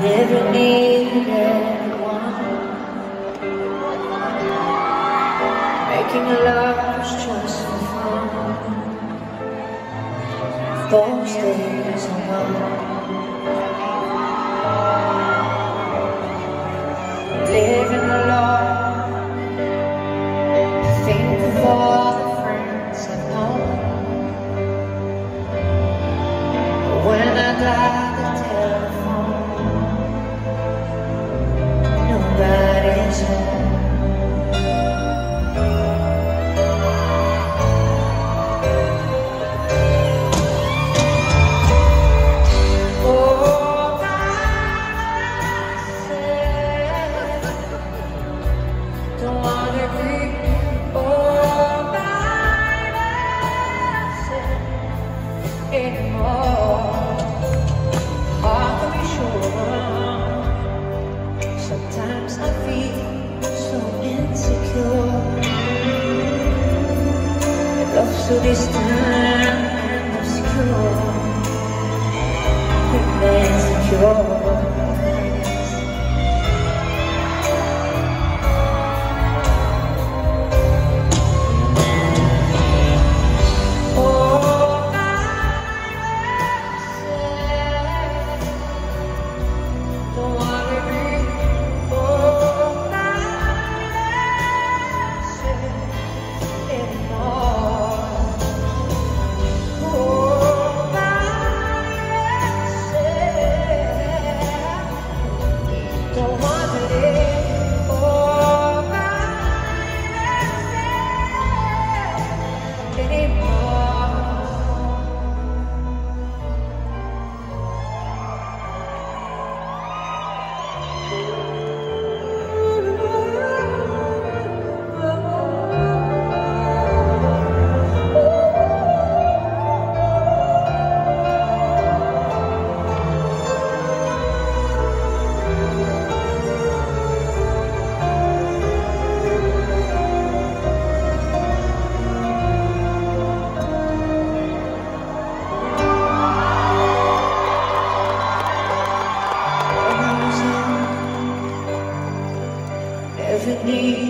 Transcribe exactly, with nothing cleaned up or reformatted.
never needed anyone. Making love was just for fun. Those days are gone. Living alone, I think of all the friends I've known. But when I dial the telephone, nobody's home. Sometimes I feel so insecure. Love so distant and obscure. Remains secure. Never need